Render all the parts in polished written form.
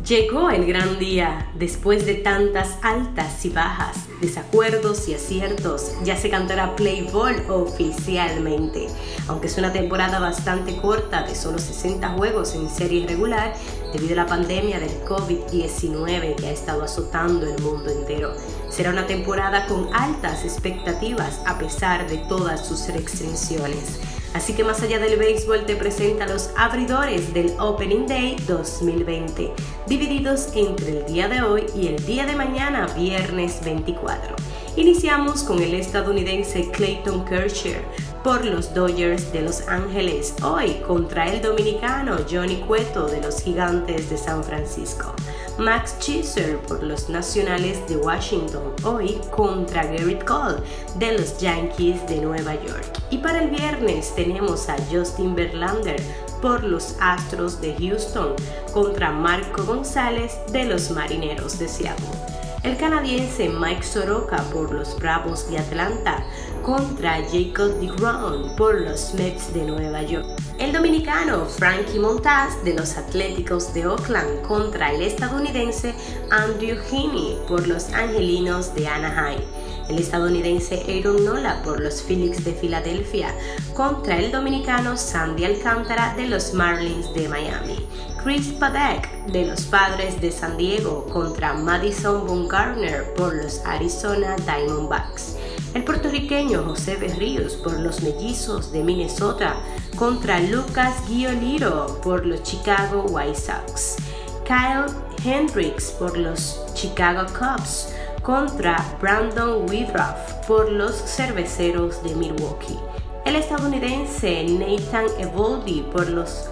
Llegó el gran día. Después de tantas altas y bajas, desacuerdos y aciertos, ya se cantará Play Ball oficialmente. Aunque es una temporada bastante corta de solo 60 juegos en serie regular, debido a la pandemia del COVID-19 que ha estado azotando el mundo entero. Será una temporada con altas expectativas a pesar de todas sus restricciones. Así que Más Allá del Béisbol te presenta los abridores del Opening Day 2020, divididos entre el día de hoy y el día de mañana, viernes 24. Iniciamos con el estadounidense Clayton Kershaw por los Dodgers de Los Ángeles, hoy contra el dominicano Johnny Cueto de los Gigantes de San Francisco. Max Scherzer por los Nacionales de Washington, hoy contra Gerrit Cole de los Yankees de Nueva York. Y para el viernes tenemos a Justin Verlander por los Astros de Houston contra Marco González de los Marineros de Seattle. El canadiense Mike Soroka por los Bravos de Atlanta contra Jacob deGrom por los Mets de Nueva York. El dominicano Frankie Montas de los Atléticos de Oakland contra el estadounidense Andrew Heaney por los Angelinos de Anaheim. El estadounidense Aaron Nola por los Phillies de Filadelfia contra el dominicano Sandy Alcántara de los Marlins de Miami. Chris Paddack de los Padres de San Diego contra Madison Bumgarner por los Arizona Diamondbacks. El puertorriqueño José Berríos por los Mellizos de Minnesota contra Lucas Giolito por los Chicago White Sox. Kyle Hendricks por los Chicago Cubs contra Brandon Woodruff por los Cerveceros de Milwaukee. El estadounidense Nathan Eovaldi por los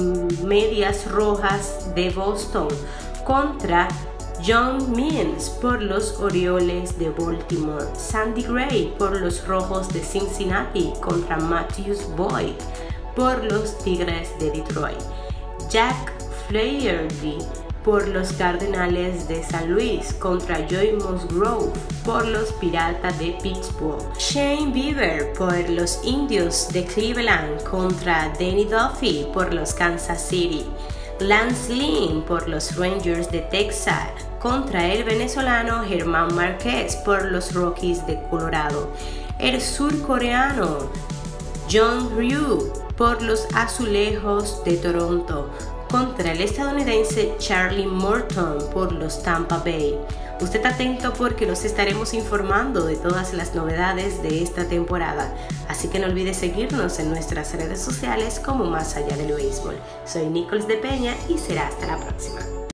Medias Rojas de Boston contra John Means por los Orioles de Baltimore. Sandy Gray por los Rojos de Cincinnati contra Matthew Boyd por los Tigres de Detroit. Jack Flaherty por los Cardenales de San Luis contra Joey Musgrove por los Piratas de Pittsburgh. Shane Bieber por los Indios de Cleveland contra Danny Duffy por los Kansas City. Lance Lynn por los Rangers de Texas contra el venezolano Germán Márquez por los Rockies de Colorado. El surcoreano John Ryu por los Azulejos de Toronto contra el estadounidense Charlie Morton por los Tampa Bay. Usted atento porque los estaremos informando de todas las novedades de esta temporada, así que no olvide seguirnos en nuestras redes sociales como Más Allá del Béisbol. Soy Nichols de Peña y será hasta la próxima.